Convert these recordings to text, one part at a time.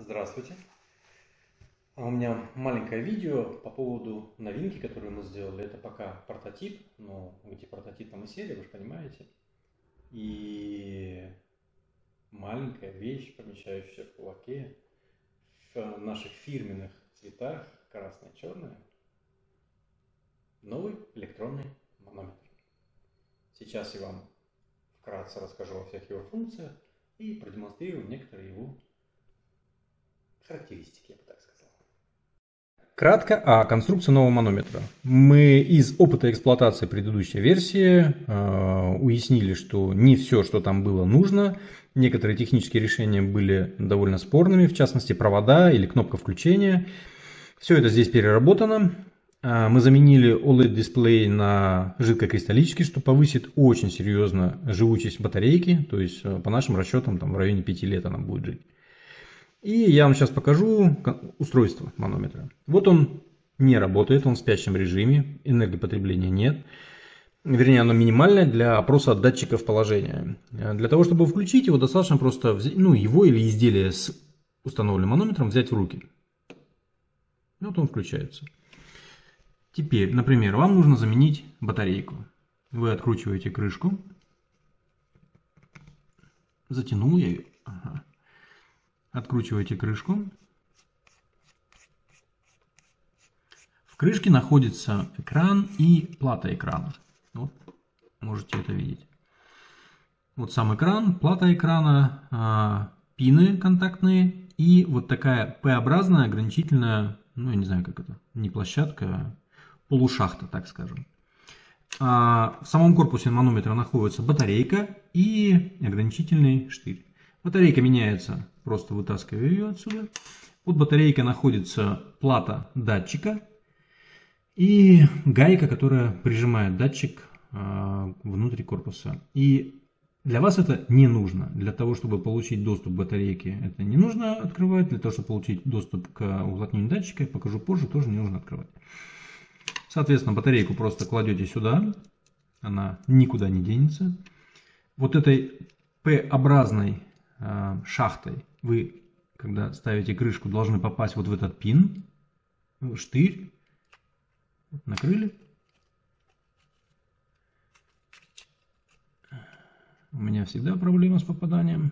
Здравствуйте. У меня маленькое видео по поводу новинки, которую мы сделали. Это пока прототип, но где прототип, там и серия, вы же понимаете. И маленькая вещь, помещающаяся в кулаке, в наших фирменных цветах, красное и черное. Новый электронный манометр. Сейчас я вам вкратце расскажу о всех его функциях и продемонстрирую некоторые его характеристики, я бы так сказал. Кратко о конструкции нового манометра. Мы из опыта эксплуатации предыдущей версии уяснили, что не все, что там было, нужно. Некоторые технические решения были довольно спорными, в частности провода или кнопка включения. Все это здесь переработано. Мы заменили OLED-дисплей на жидкокристаллический, что повысит очень серьезно живучесть батарейки. То есть по нашим расчетам там, в районе 5 лет она будет жить. И я вам сейчас покажу устройство манометра. Вот он не работает, он в спящем режиме, энергопотребления нет. Вернее, оно минимальное для опроса датчиков положения. Для того, чтобы включить его, достаточно просто взять, его или изделие с установленным манометром взять в руки. Вот он включается. Теперь, например, вам нужно заменить батарейку. Вы откручиваете крышку. Затянул я ее. Ага. Откручиваете крышку. В крышке находится экран и плата экрана. Вот, можете это видеть. Вот сам экран, плата экрана, пины контактные и вот такая П-образная ограничительная, я не знаю как это, не площадка, а полушахта, так скажем. В самом корпусе манометра находится батарейка и ограничительный штырь. Батарейка меняется, просто вытаскиваю ее отсюда. Под батарейкой находится плата датчика и гайка, которая прижимает датчик внутрь корпуса. И для вас это не нужно. Для того, чтобы получить доступ к батарейке, это не нужно открывать. Для того, чтобы получить доступ к уплотнению датчика, я покажу позже, тоже не нужно открывать. Соответственно, батарейку просто кладете сюда. Она никуда не денется. Вот этой П-образной шахтой вы, когда ставите крышку, должны попасть вот в этот пин, штырь. Накрыли. У меня всегда проблема с попаданием.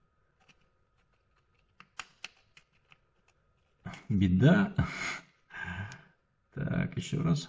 Беда. Так, еще раз.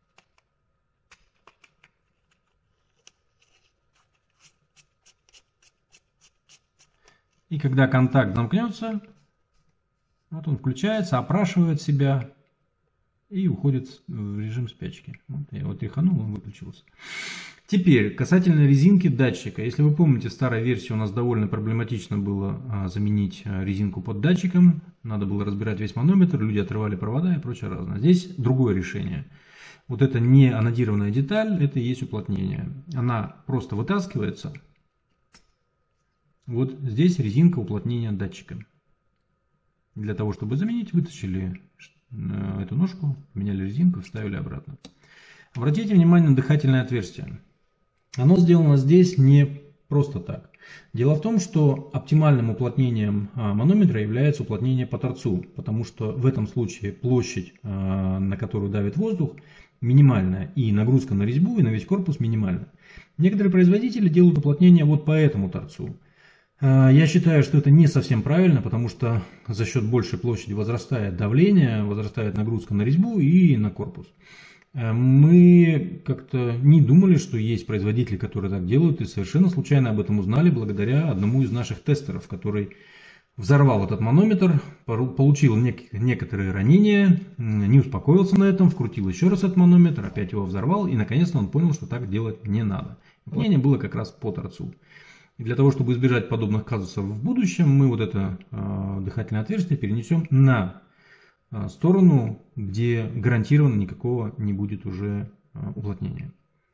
И когда контакт замкнется, вот он включается, опрашивает себя и уходит в режим спячки. Вот я его тряханул, он выключился. Теперь, касательно резинки датчика. Если вы помните, в старой версии у нас довольно проблематично было заменить резинку под датчиком. Надо было разбирать весь манометр, люди отрывали провода и прочее разное. Здесь другое решение. Вот это не анодированная деталь, это и есть уплотнение. Она просто вытаскивается. Вот здесь резинка уплотнения датчика. Для того, чтобы заменить, вытащили эту ножку, поменяли резинку, вставили обратно. Обратите внимание на дыхательное отверстие. Оно сделано здесь не просто так. Дело в том, что оптимальным уплотнением манометра является уплотнение по торцу, потому что в этом случае площадь, на которую давит воздух, минимальная, и нагрузка на резьбу и на весь корпус минимальна. Некоторые производители делают уплотнение вот по этому торцу. Я считаю, что это не совсем правильно, потому что за счет большей площади возрастает давление, возрастает нагрузка на резьбу и на корпус. Мы как-то не думали, что есть производители, которые так делают, и совершенно случайно об этом узнали благодаря одному из наших тестеров, который взорвал этот манометр, получил некоторые ранения, не успокоился на этом, вкрутил еще раз этот манометр, опять его взорвал, и наконец-то он понял, что так делать не надо. Уплотнение было как раз по торцу. И для того, чтобы избежать подобных казусов в будущем, мы вот это дыхательное отверстие перенесем на сторону, где гарантированно никакого не будет уже уплотнения.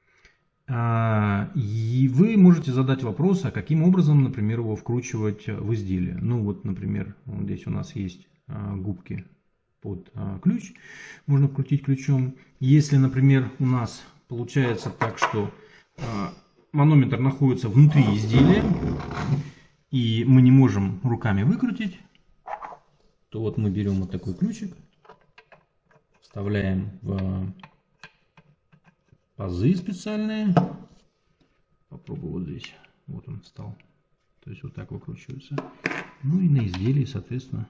И вы можете задать вопрос, а каким образом, например, его вкручивать в изделие. Например, вот здесь у нас есть губки под ключ, можно вкрутить ключом. Если, например, у нас получается так, что манометр находится внутри изделия, и мы не можем руками выкрутить, то вот мы берем вот такой ключик, вставляем в пазы специальные. Попробую вот здесь. Вот он встал. То есть вот так выкручивается. Ну и на изделии, соответственно.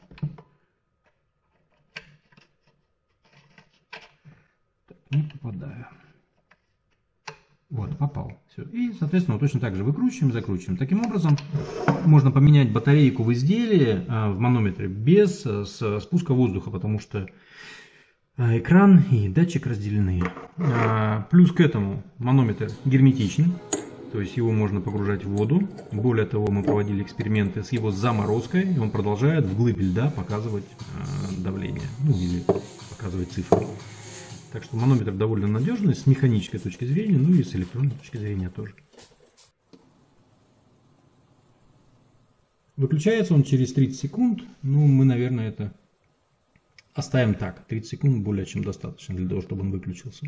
Так, не попадаю. Вот, попал. Все. И, соответственно, вот точно так же выкручиваем, закручиваем. Таким образом, можно поменять батарейку в изделии, в манометре, без спуска воздуха, потому что экран и датчик разделены. Плюс к этому манометр герметичный, то есть его можно погружать в воду. Более того, мы проводили эксперименты с его заморозкой, и он продолжает вглубь льда показывать давление, ну или показывать цифры. Так что манометр довольно надежный с механической точки зрения, ну и с электронной точки зрения тоже. Выключается он через 30 секунд. Ну, мы, наверное, это оставим так. 30 секунд более чем достаточно для того, чтобы он выключился.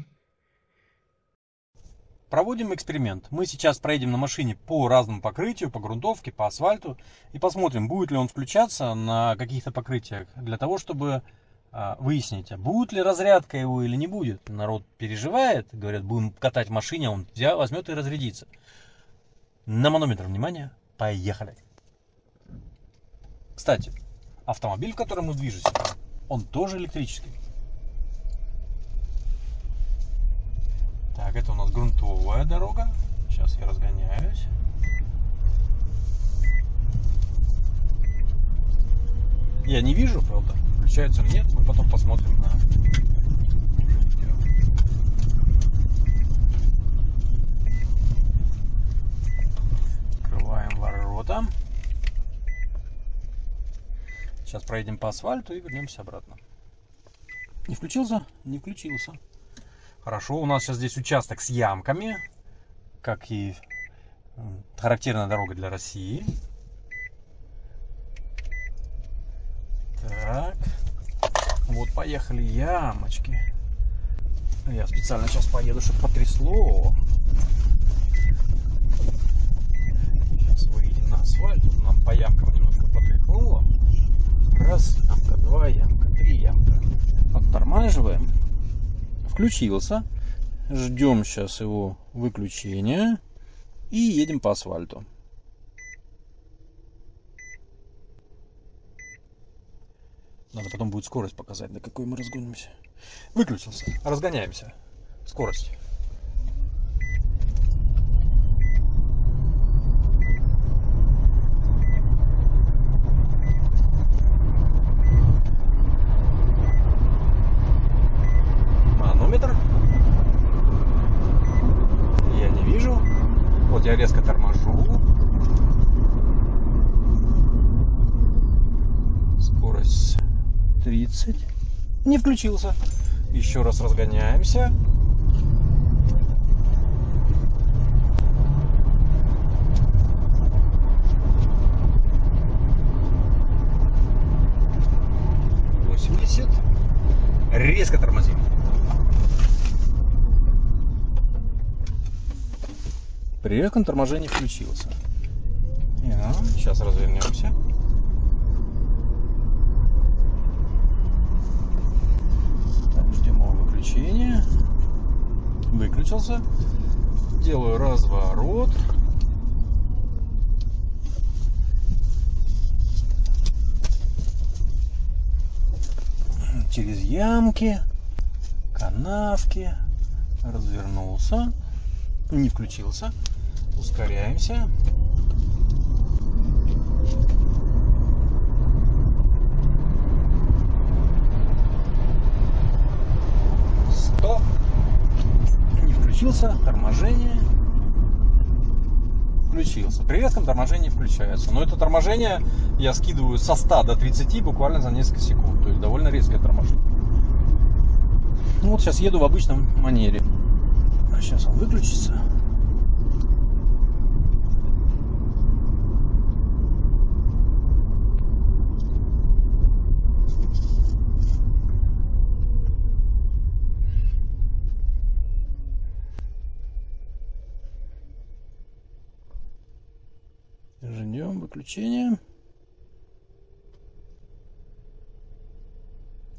Проводим эксперимент. Мы сейчас проедем на машине по разному покрытию, по грунтовке, по асфальту. И посмотрим, будет ли он включаться на каких-то покрытиях. Для того, чтобы выяснить, будет ли разрядка его или не будет. Народ переживает. Говорят, будем катать в машине, он возьмет и разрядится. На манометр, внимание. Поехали. Кстати, автомобиль, в котором мы движемся, он тоже электрический. Так, это у нас грунтовая дорога. Сейчас я разгоняюсь. Я не вижу, правда, включается или нет. Мы потом посмотрим на... Открываем ворота. Сейчас проедем по асфальту и вернемся обратно. Не включился? Не включился. Хорошо, у нас сейчас здесь участок с ямками, как и характерная дорога для России. Так, вот поехали ямочки. Я специально сейчас поеду, чтобы потрясло. Сейчас выйдем на асфальт, нам по ямкам немножко потряхнуло. Раз, ямка, два, ямка, три ямка. Оттормаживаем. Включился. Ждем сейчас его выключения. И едем по асфальту. Надо потом будет скорость показать, до какой мы разгонимся. Выключился. Разгоняемся. Скорость. Манометр. Я не вижу. Вот я резко торможу. Скорость 30. Не включился. Еще раз разгоняемся. Резко тормозим. При резком торможении включился. Сейчас развернемся. Так, ждем его выключения. Выключился. Делаю разворот. Через ямки, канавки. Развернулся. Не включился. Ускоряемся. Стоп. Не включился. Торможение. Включился. При резком торможении включается. Но это торможение я скидываю со 100 до 30 буквально за несколько секунд. То есть довольно резкое торможение. Ну вот сейчас еду в обычном манере. Сейчас он выключится. Ждем выключения.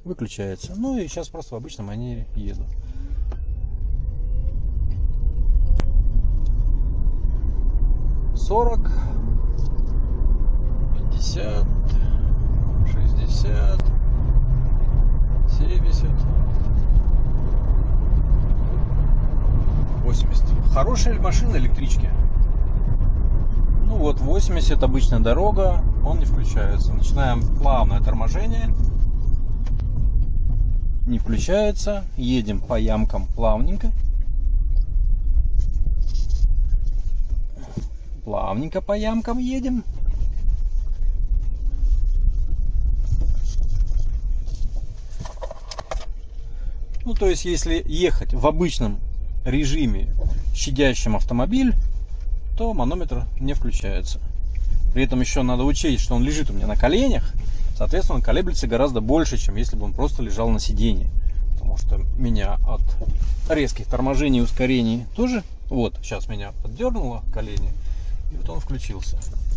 выключается. Ну и сейчас просто в обычной манере еду. «40, 50, 60, 70, 80. Хорошая машина, электрички. Ну вот 80, обычная дорога, он не включается. Начинаем плавное торможение. Не включается. Едем по ямкам плавненько. Плавненько по ямкам едем. Ну, то есть, если ехать в обычном режиме, щадящем автомобиль, то манометр не включается. При этом еще надо учесть, что он лежит у меня на коленях. Соответственно, он колеблется гораздо больше, чем если бы он просто лежал на сиденье. Потому что меня от резких торможений и ускорений тоже... Вот, сейчас меня поддернуло колени. И вот он включился.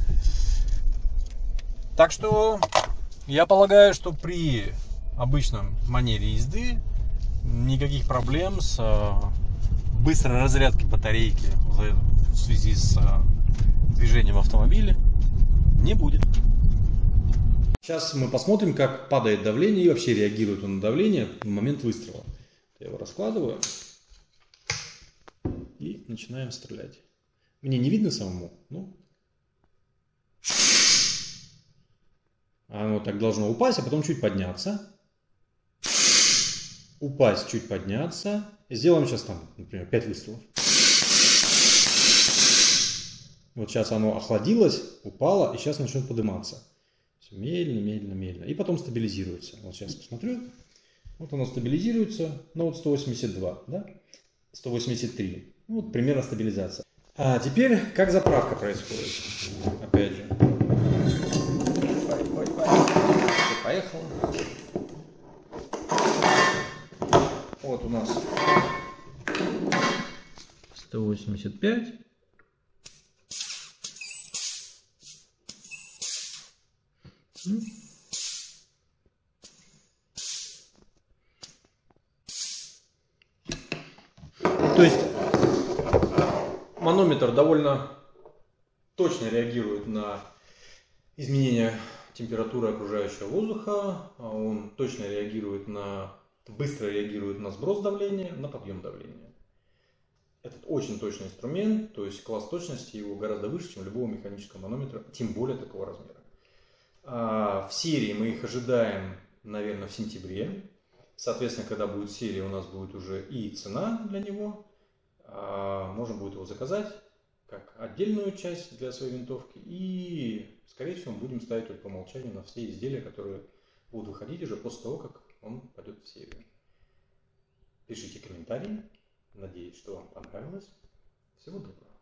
Так что я полагаю, что при обычном манере езды никаких проблем с быстрой разрядкой батарейки в связи с движением автомобиля не будет. Сейчас мы посмотрим, как падает давление и вообще реагирует он на давление в момент выстрела. Я его раскладываю и начинаем стрелять. Мне не видно самому, ну. Оно так должно упасть, а потом чуть подняться. Упасть, чуть подняться. Сделаем сейчас там, например, 5 выстрелов. Вот сейчас оно охладилось, упало, и сейчас начнет подниматься. Все медленно, медленно, медленно. И потом стабилизируется. Вот сейчас посмотрю. Вот оно стабилизируется. Ну вот 182, да? 183. Ну, вот примерно стабилизация. А теперь, как заправка происходит? Опять же. Поехал. Вот у нас 185. То есть манометр довольно точно реагирует на изменение температуры окружающего воздуха, он точно реагирует быстро реагирует на сброс давления, на подъем давления. Это очень точный инструмент, то есть класс точности его гораздо выше, чем любого механического манометра, тем более такого размера. В серии мы их ожидаем, наверное, в сентябре. Соответственно, когда будет серия, у нас будет уже и цена для него. Можно будет его заказать как отдельную часть для своей винтовки. И, скорее всего, мы будем ставить вот по умолчанию на все изделия, которые будут выходить уже после того, как он пойдет в серию. Пишите комментарии. Надеюсь, что вам понравилось. Всего доброго.